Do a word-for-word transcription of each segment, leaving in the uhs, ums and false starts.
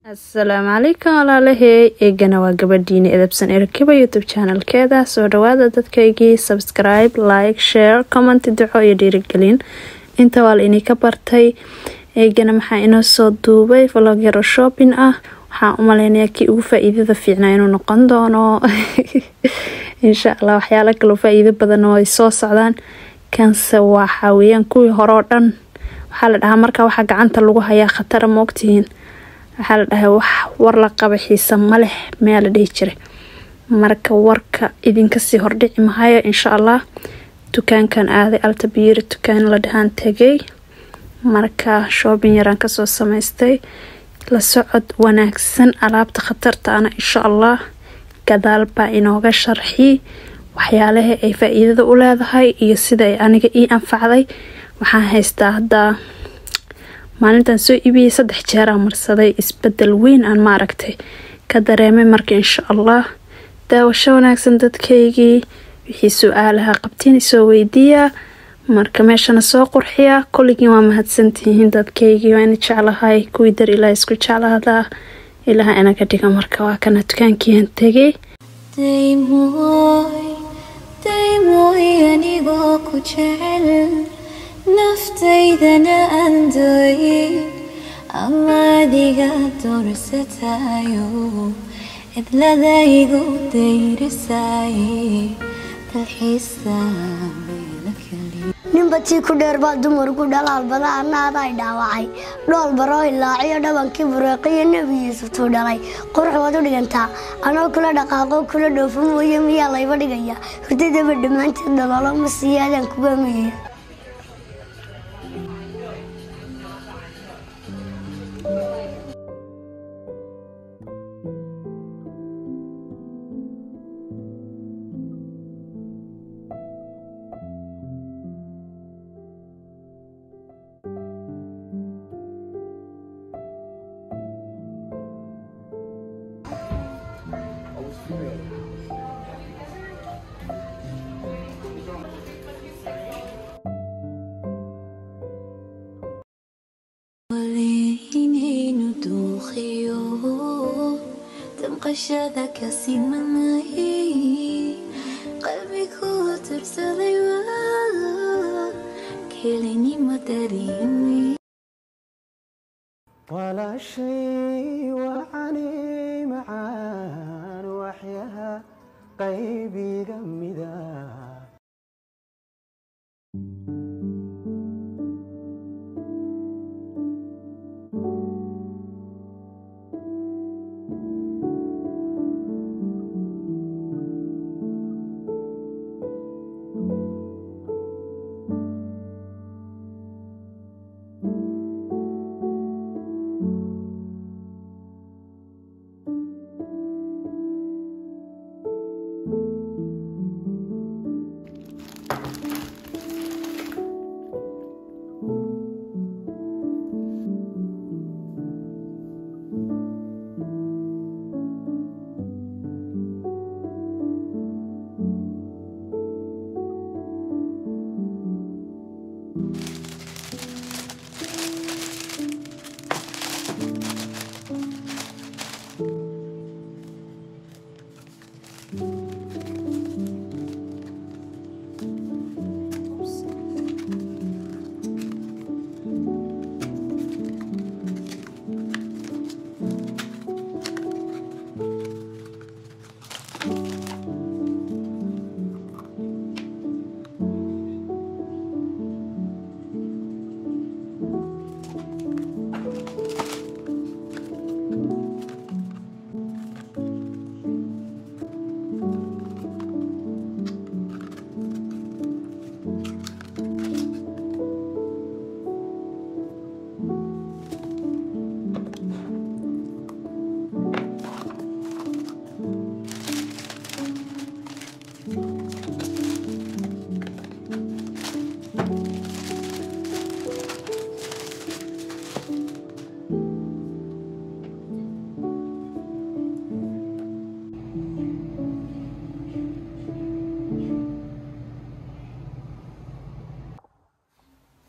Assalaamu calaykum walaalahay eegana waa gabadhiina edebsan erkiba YouTube channelkeeda soo dhawaada dadkaygii subscribe like share comment duco iyo dhiirigelin inta waa inay ka bartay eegana maxaa inoo soo duubay vlog yar oo shopping ah waxaan u maleynayaa kii ugu faa'iidada fiicnaa inuu noqon doono insha Allah waxyaalo kale oo faa'iido badan oo ay soo socdaan kanse waxa weeyaan kuwii hore oo dhan waxaa la dhahaa marka waxa gacanta lagu hayaa khatar ma ogtihiin waxaa la dhahay wax war la qaba xiisa ma leh meel la dhihi jiray marka warka idinka sii hordhici mahayo insha Allah dukaankan aaday Alta Biir dukaan la dhahan tagay marka shopping yaraan ka soo samaystay la socod wanaagsan alaabta khatarta ana insha Allah gadaal baa inooga sharxi waxyaalaha ay faa'iidada u leedahay iyo sida ay aniga ii anfacday waxaan haystaa hadda maalintan soo iibiyay saddex jeer aan marsaday isbedel weyn aan ma aragtay ka dareemay marka insha Allah daawasho wanaagsan dadkaygii wixii su'aalaha qabtiin soo weydiiya marka meeshana soo qurxiya kulligiin waa mahadsantihiin dadkaygii waan jeclahay kuwii dar ilaa isku jeclaada ilaa ana ka dhiga marka waa kana dukaankii tagay daymoy daymoy anigoo ku jecel naftayda andoy amadiga doorsatayo idladaygu dayrisay talxiisa ninba tii ku dheer baa dumarku dhalaal badan annaada ay dhaawacay dhool baro ilaaciyo dhabankii bureeqiyo nebi yuusuf tuu dhalay qurux waad u dhigantaa anoo kula dhaqaaqo kula dhoofo mooye miyaa layba dhigaya hurdadaba dhammaanteed dhalalo ma siyaadaan kuga miyaya قشذا كسيمني قلبي كوتر سليوا كلني مدريني ولا شيء وعني معان وحيها قيبي قمدا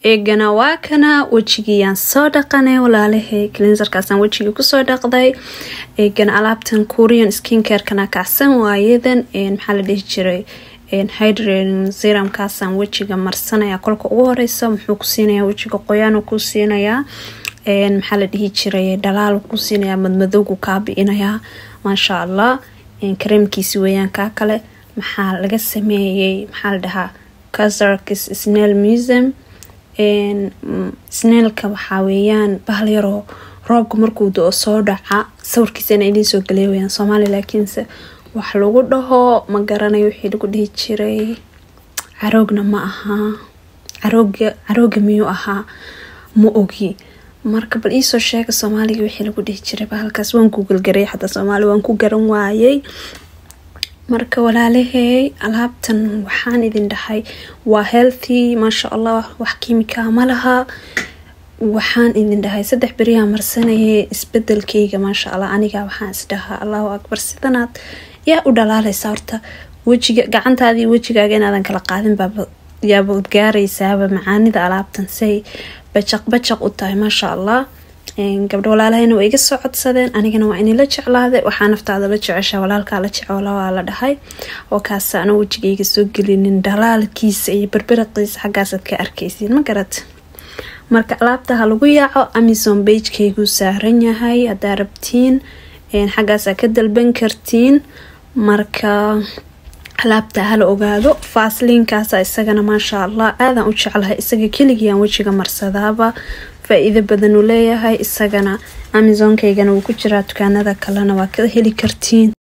eegana waa kana wajigiyaan soo dhaqanay walaalahay cleanserkaasaan wajigii kusoo dhaqday eegana alaabtan Korean skincare kana kacsan waayeedan een maxaa la dhihi jiray een hydrating serum kaasaan wajiga marsanaya kolka ugu horeysa muxuu ku siinayaa wajiga qoyaan ku siinayaa een maxaa la dhihi jiray dhalaal ku siinayaa madmadowgu ka biinaya ma sha Allah een creamkiisi weeyaan ka kale maxaa laga sameeyay maxaa la dhahaa Kazarkis Snail Museum een snailka waxa weeyaan bahal yaro roobka markuu doo soo dhaca sawirkiisana idin soo galeeyaan Soomaali laakiinse wax lagu dhaho ma garanayo wixii lagu dhihi jiray caroogna ma aha carooga carooga miyuu ahaa ma ogi marka bal isoo sheega Soomaaliga wixii lagu dhihi jiray bahalkaas waan Google garay hada Soomaali waan ku garan waayay marka walaalahay alaabtan waxaan idin dhahay waa healthy ma sha Allah wax kiimika ma laha waxaan idin dhahay saddex bariya marsanay isbedelkayga ma sha Allah aniga waxaan isdhahaa Allahu akbar sidanaad yaa u dhalaalaysa horta wajiga gacantaadii wajigaaga inaadan kala qaadin baaba yaaba gaaraysaaba macaanida alaabtan say bajaq bajaq u tahay ma sha Allah een gabdho walaalahayna way iga soo codsadeen anigana waa in la jeclaaday waxaan naftaada la jeceshaa walaalka la jecel waa la dhahay oo kaas aan wajigayga soo gelinin dhalaalkiisa iyo barbaraqiisa xagaas ka arkaysiin ma garad marka alaabta ha lagu yaaco Amazon page-kaygu saaran yahay hadaa rabtiin een xagaas ka dalban kartiin marka alaabta hal ogaado faasliinkaas isagana ma sha Allah aadan u jecelahay isaga kaligiyan wajiga marsadaaba faa'iido badan u leeyahay isagana Amazon-kaygana uu ku jiraa dukaanada kalena waa ka heli kartiin